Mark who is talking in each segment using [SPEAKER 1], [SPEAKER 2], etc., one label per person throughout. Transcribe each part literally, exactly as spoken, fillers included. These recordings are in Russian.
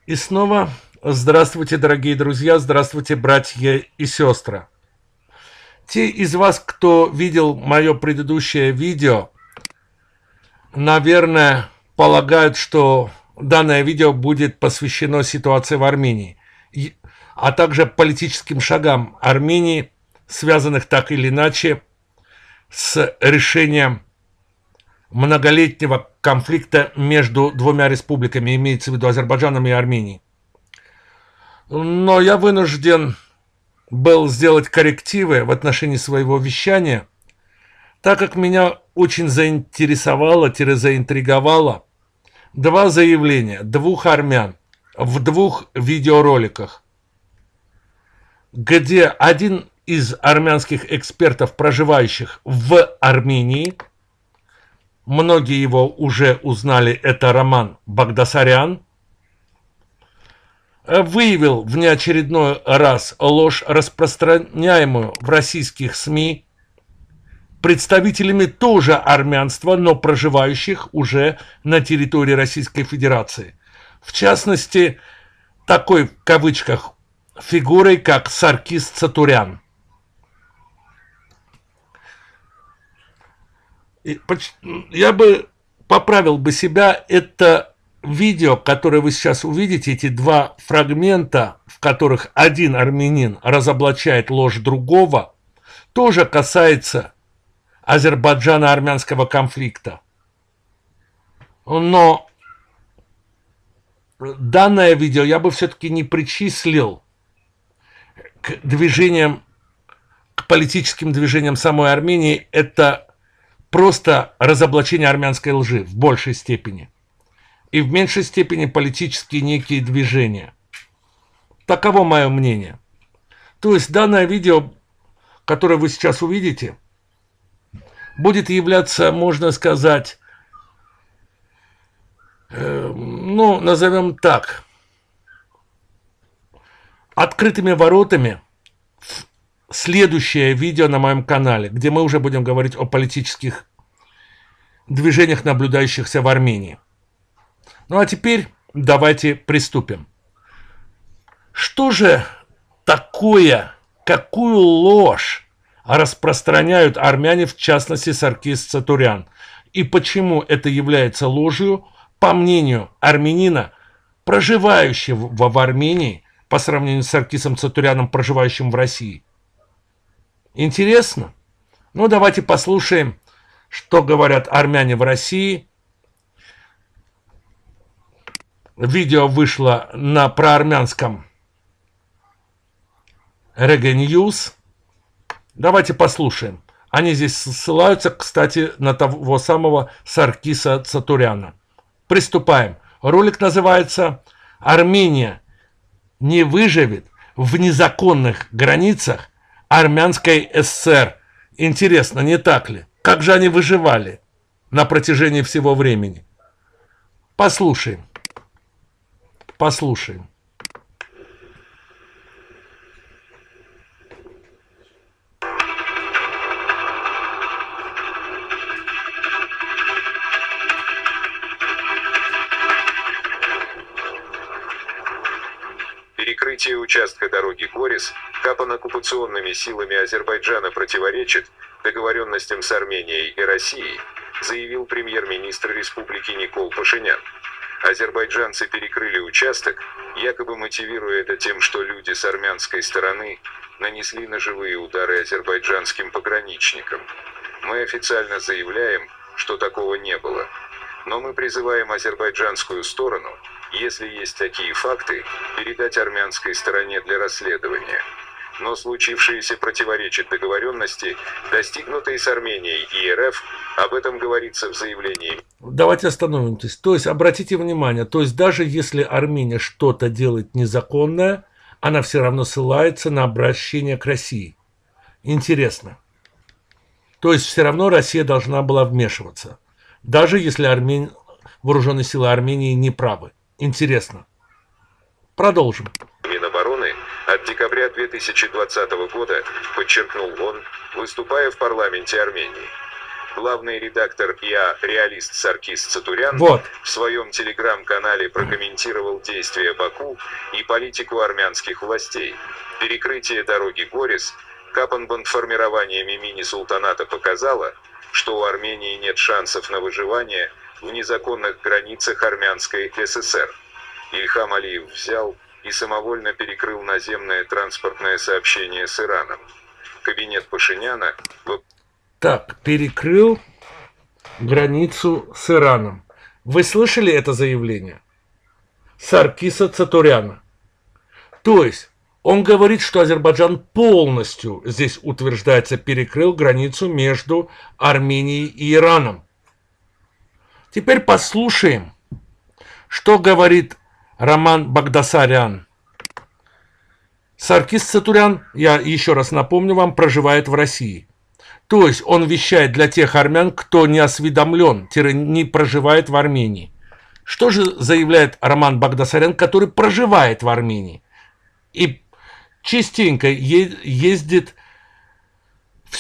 [SPEAKER 1] И снова здравствуйте, дорогие друзья, здравствуйте, братья и сестры. Те из вас, кто видел мое предыдущее видео, наверное, полагают, что данное видео будет посвящено ситуации в Армении, а также политическим шагам Армении, связанных так или иначе с решением многолетнего конфликта между двумя республиками, имеется в виду Азербайджаном и Арменией. Но я вынужден был сделать коррективы в отношении своего вещания, так как меня очень заинтересовало, заинтриговало два заявления двух армян в двух видеороликах, где один из армянских экспертов, проживающих в Армении, многие его уже узнали, это Роман Багдасарян, выявил в неочередной раз ложь, распространяемую в российских СМИ представителями тоже армянства, но проживающих уже на территории Российской Федерации. В частности, такой, в кавычках, фигурой, как Саркис Цатурян. Я бы поправил бы себя, это видео, которое вы сейчас увидите, эти два фрагмента, в которых один армянин разоблачает ложь другого, тоже касается азербайджано-армянского конфликта. Но данное видео я бы все-таки не причислил к движениям, к политическим движениям самой Армении. Это просто разоблачение армянской лжи в большей степени. И в меньшей степени политические некие движения. Таково мое мнение. То есть данное видео, которое вы сейчас увидите, будет являться, можно сказать, э, ну, назовем так, открытыми воротами в следующее видео на моем канале, где мы уже будем говорить о политических движениях, наблюдающихся в Армении. Ну а теперь давайте приступим. Что же такое, какую ложь распространяют армяне, в частности Саркис Цатурян? И почему это является ложью, по мнению армянина, проживающего в Армении, по сравнению с Саркисом Цатуряном, проживающим в России? Интересно? Ну давайте послушаем, что говорят армяне в России. Видео вышло на проармянском Реге Ньюс. Давайте послушаем. Они здесь ссылаются, кстати, на того самого Саркиса Цатуряна. Приступаем. Ролик называется «Армения не выживет в незаконных границах Армянской ССР». Интересно, не так ли? Как же они выживали на протяжении всего времени? Послушаем. Послушаем.
[SPEAKER 2] Перекрытие участка дороги Горис капо-оккупационными силами Азербайджана противоречит договоренностям с Арменией и Россией, заявил премьер-министр республики Никол Пашинян. Азербайджанцы перекрыли участок, якобы мотивируя это тем, что люди с армянской стороны нанесли ножевые удары азербайджанским пограничникам. Мы официально заявляем, что такого не было. Но мы призываем азербайджанскую сторону, если есть такие факты, передать армянской стороне для расследования. Но случившееся противоречит договоренности, достигнутой с Арменией и РФ, об этом говорится в заявлении.
[SPEAKER 1] Давайте остановимся. То есть, обратите внимание, то есть даже если Армения что-то делает незаконное, она все равно ссылается на обращение к России. Интересно. То есть все равно Россия должна была вмешиваться, даже если Армения, вооруженные силы Армении не правы. Интересно. Продолжим.
[SPEAKER 2] Минобороны от декабря две тысячи двадцатого года, подчеркнул он, выступая в парламенте Армении. Главный редактор ИА «Реалист» Саркис Цатурян
[SPEAKER 1] вот.
[SPEAKER 2] в своем телеграм-канале прокомментировал действия Баку и политику армянских властей. Перекрытие дороги Горис капан-бандформированиями мини-султаната показало, что у Армении нет шансов на выживание в незаконных границах армянской ССР. Ильхам Алиев взял и самовольно перекрыл наземное транспортное сообщение с Ираном. Кабинет Пашиняна...
[SPEAKER 1] Так, перекрыл границу с Ираном. Вы слышали это заявление? Саркиса Цатуряна. То есть, он говорит, что Азербайджан полностью, здесь утверждается, перекрыл границу между Арменией и Ираном. Теперь послушаем, что говорит Роман Багдасарян. Саркис Цатурян, я еще раз напомню вам, проживает в России. То есть он вещает для тех армян, кто не осведомлен, не проживает в Армении. Что же заявляет Роман Багдасарян, который проживает в Армении и частенько ездит в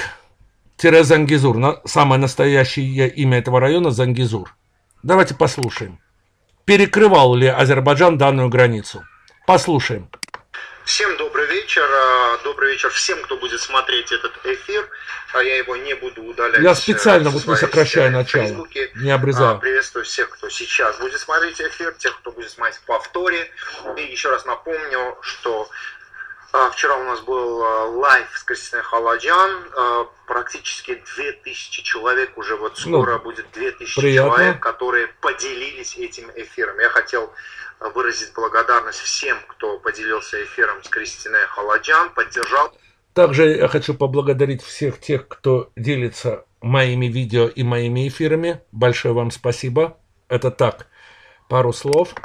[SPEAKER 1] Сюник-Зангезур, самое настоящее имя этого района Зангезур. Давайте послушаем. Перекрывал ли Азербайджан данную границу? Послушаем.
[SPEAKER 3] Всем добрый вечер. Добрый вечер всем, кто будет смотреть этот эфир. Я его не буду удалять.
[SPEAKER 1] Я специально вот не сокращаю начало, не обрезаю.
[SPEAKER 3] Приветствую всех, кто сейчас будет смотреть эфир, тех, кто будет смотреть в повторе. И еще раз напомню, что вчера у нас был лайв с Кристиной Халаджан. Практически две тысячи человек, уже вот скоро ну, будет две тысячи человек, которые поделились этим эфиром. Я хотел выразить благодарность всем, кто поделился эфиром с Кристиной Халаджан, поддержал.
[SPEAKER 1] Также я хочу поблагодарить всех тех, кто делится моими видео и моими эфирами. Большое вам спасибо. Это так, пару слов.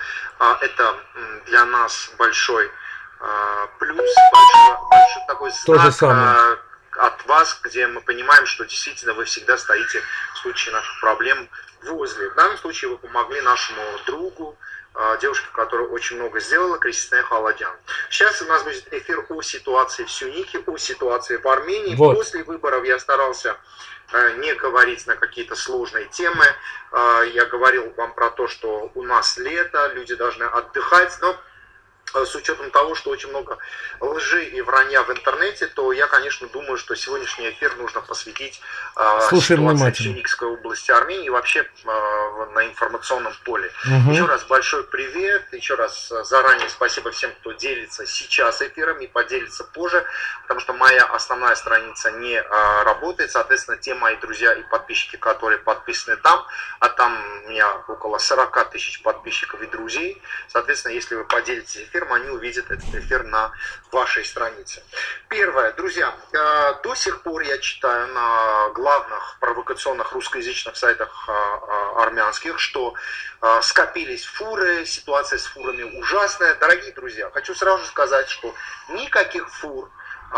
[SPEAKER 3] Это для нас большой плюс, большой, большой такой знак.
[SPEAKER 1] То же самое.
[SPEAKER 3] От вас, где мы понимаем, что действительно вы всегда стоите в случае наших проблем возле. В данном случае вы помогли нашему другу, девушке, которая очень много сделала, Кристине Халаджан. Сейчас у нас будет эфир о ситуации в Сюнике, о ситуации в Армении. Вот. После выборов я старался не говорить на какие-то сложные темы. Я говорил вам про то, что у нас лето, люди должны отдыхать, но с учетом того, что очень много лжи и вранья в интернете, то я, конечно, думаю, что сегодняшний эфир нужно посвятить э, ситуации в Сюникской области Армении и вообще э, на информационном поле. Угу. Еще раз большой привет, еще раз заранее спасибо всем, кто делится сейчас эфиром и поделится позже, потому что моя основная страница не э, работает, соответственно, те мои друзья и подписчики, которые подписаны там, а там у меня около сорока тысяч подписчиков и друзей, соответственно, если вы поделитесь эфиром, они увидят этот эфир на вашей странице. Первое, друзья, до сих пор я читаю на главных провокационных русскоязычных сайтах армянских, что скопились фуры, ситуация с фурами ужасная. Дорогие друзья, хочу сразу сказать, что никаких фур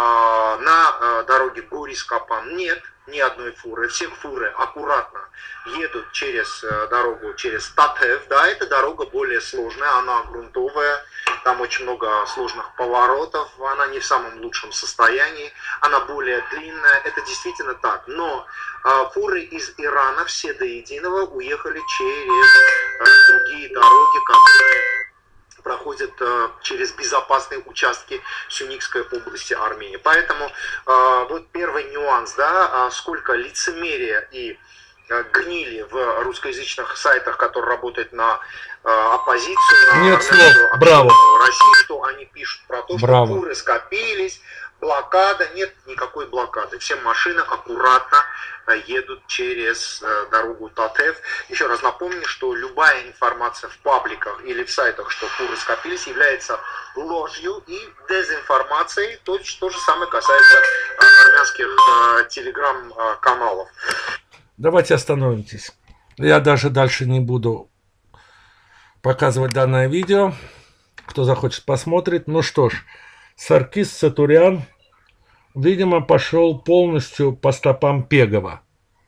[SPEAKER 3] на дороге Горис-Капан нет, ни одной фуры. Все фуры аккуратно едут через дорогу, через Татев. Да, эта дорога более сложная, она грунтовая, там очень много сложных поворотов, она не в самом лучшем состоянии, она более длинная, это действительно так. Но фуры из Ирана все до единого уехали через другие дороги, которые проходят э, через безопасные участки Сюникской области Армении. Поэтому э, вот первый нюанс, да, э, сколько лицемерия и э, гнили в русскоязычных сайтах, которые работают на э, оппозицию, на
[SPEAKER 1] Нет слов. Браво.
[SPEAKER 3] Россию, что они пишут про то,
[SPEAKER 1] Браво.
[SPEAKER 3] что фуры скопились, блокада. Нет никакой блокады. Все машины аккуратно едут через дорогу Татев. Еще раз напомню, что любая информация в пабликах или в сайтах, что фуры скопились, является ложью и дезинформацией. То, то же самое касается армянских телеграм-каналов.
[SPEAKER 1] Давайте остановимся. Я даже дальше не буду показывать данное видео. Кто захочет, посмотрит. Ну что ж, Саркис Цатурян, видимо, пошел полностью по стопам Пегова.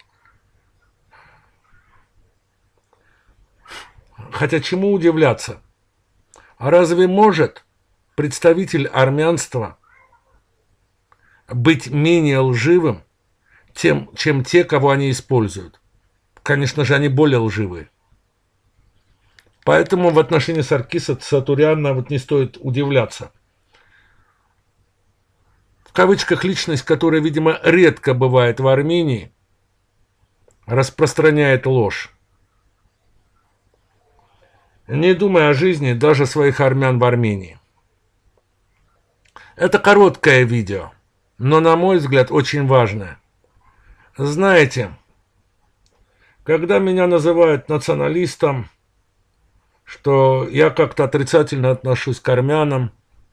[SPEAKER 1] Хотя чему удивляться? А разве может представитель армянства быть менее лживым, тем, чем те, кого они используют. Конечно же, они более лживые. Поэтому в отношении Саркиса Сатуряна вот не стоит удивляться. В кавычках личность, которая, видимо, редко бывает в Армении, распространяет ложь, не думая о жизни даже своих армян в Армении. Это короткое видео, но, на мой взгляд, очень важное. Знаете, когда меня называют националистом, что я как-то отрицательно отношусь к армянам,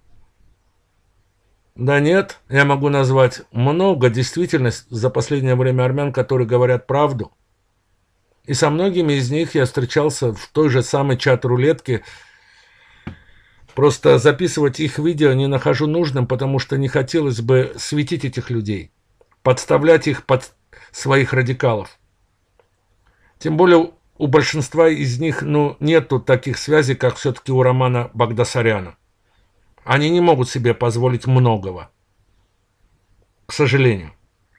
[SPEAKER 1] да нет, я могу назвать много действительно за последнее время армян, которые говорят правду. И со многими из них я встречался в той же самой чат-рулетке. Просто записывать их видео не нахожу нужным, потому что не хотелось бы светить этих людей, подставлять их под своих радикалов. Тем более у большинства из них ну, нету таких связей, как все-таки у Романа Багдасаряна. Они не могут себе позволить многого. К сожалению.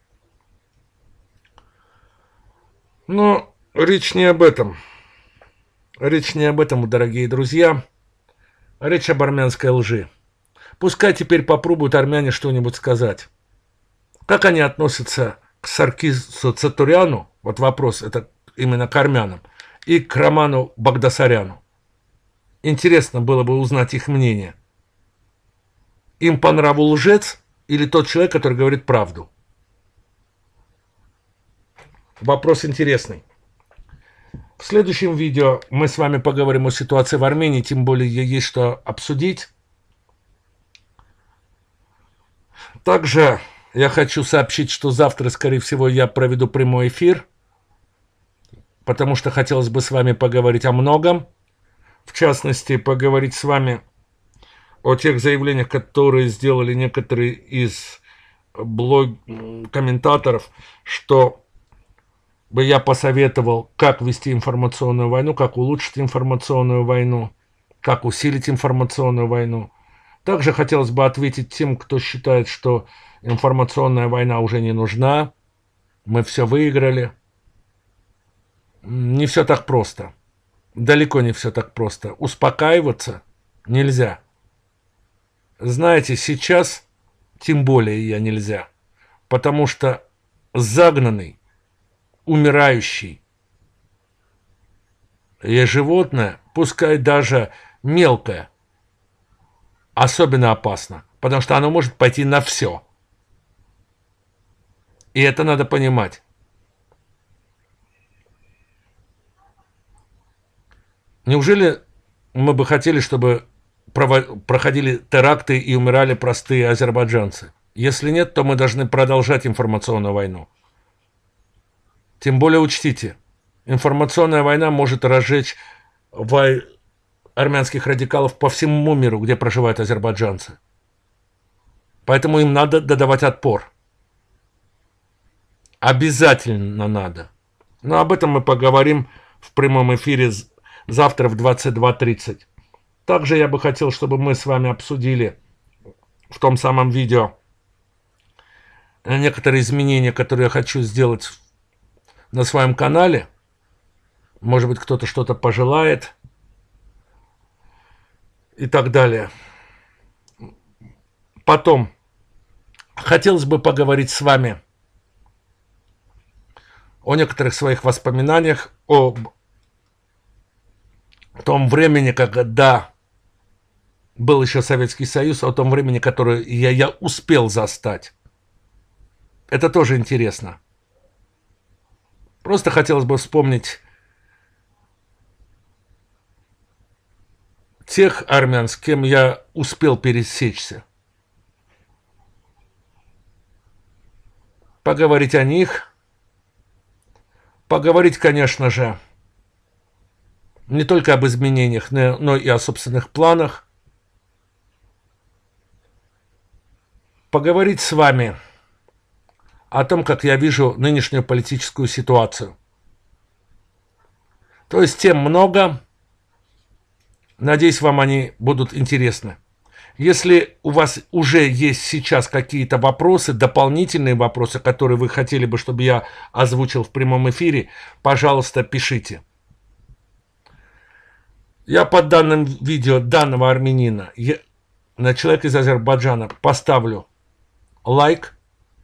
[SPEAKER 1] Но речь не об этом. Речь не об этом, дорогие друзья. Речь об армянской лжи. Пускай теперь попробуют армяне что-нибудь сказать. Как они относятся к Саркису Сатуряну? Вот вопрос, это именно к армянам. И к Роману Багдасаряну. Интересно было бы узнать их мнение. Им по нраву лжец или тот человек, который говорит правду? Вопрос интересный. В следующем видео мы с вами поговорим о ситуации в Армении, тем более есть что обсудить. Также я хочу сообщить, что завтра, скорее всего, я проведу прямой эфир, потому что хотелось бы с вами поговорить о многом. В частности, поговорить с вами о тех заявлениях, которые сделали некоторые из блог... комментаторов, что бы я посоветовал, как вести информационную войну, как улучшить информационную войну, как усилить информационную войну. Также хотелось бы ответить тем, кто считает, что информационная война уже не нужна, мы все выиграли. Не все так просто. Далеко не все так просто. Успокаиваться нельзя. Знаете, сейчас тем более я нельзя. Потому что загнанный, умирающий и животное, пускай даже мелкое, особенно опасно. Потому что оно может пойти на все. И это надо понимать. Неужели мы бы хотели, чтобы проходили теракты и умирали простые азербайджанцы? Если нет, то мы должны продолжать информационную войну. Тем более учтите, информационная война может разжечь вой... армянских радикалов по всему миру, где проживают азербайджанцы. Поэтому им надо додавать отпор. Обязательно надо. Но об этом мы поговорим в прямом эфире завтра в двадцать два тридцать. Также я бы хотел, чтобы мы с вами обсудили в том самом видео некоторые изменения, которые я хочу сделать на своем канале. Может быть, кто-то что-то пожелает и так далее. Потом хотелось бы поговорить с вами о некоторых своих воспоминаниях, о том времени, когда был еще Советский Союз, о том времени, которое я, я успел застать. Это тоже интересно. Просто хотелось бы вспомнить тех армян, с кем я успел пересечься. Поговорить о них. Поговорить, конечно же, не только об изменениях, но и о собственных планах. Поговорить с вами о том, как я вижу нынешнюю политическую ситуацию. То есть тем много. Надеюсь, вам они будут интересны. Если у вас уже есть сейчас какие-то вопросы, дополнительные вопросы, которые вы хотели бы, чтобы я озвучил в прямом эфире, пожалуйста, пишите. Я под данным видео данного армянина, я, на человека из Азербайджана, поставлю лайк.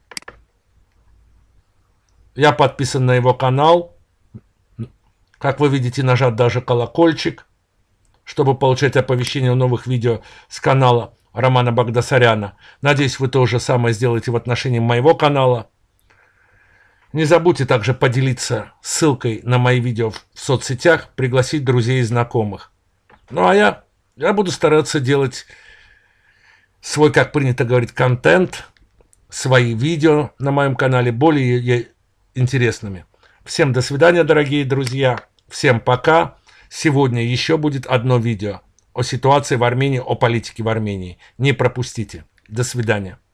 [SPEAKER 1] Я подписан на его канал. Как вы видите, нажат даже колокольчик, чтобы получать оповещения о новых видео с канала Романа Багдасаряна. Надеюсь, вы то же самое сделаете в отношении моего канала. Не забудьте также поделиться ссылкой на мои видео в соцсетях, пригласить друзей и знакомых. Ну а я, я буду стараться делать свой, как принято говорить, контент, свои видео на моем канале более интересными. Всем до свидания, дорогие друзья. Всем пока. Сегодня еще будет одно видео о ситуации в Армении, о политике в Армении. Не пропустите. До свидания.